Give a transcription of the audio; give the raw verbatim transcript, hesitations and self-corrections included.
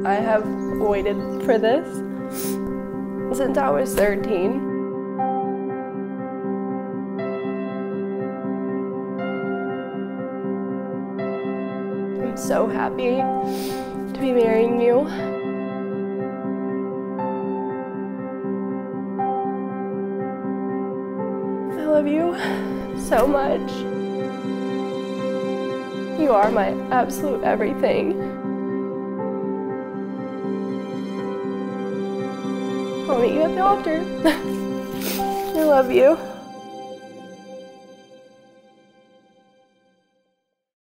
I have waited for this since I was thirteen. I'm so happy to be marrying you. I love you so much. You are my absolute everything. I'll meet you at the altar. I love you.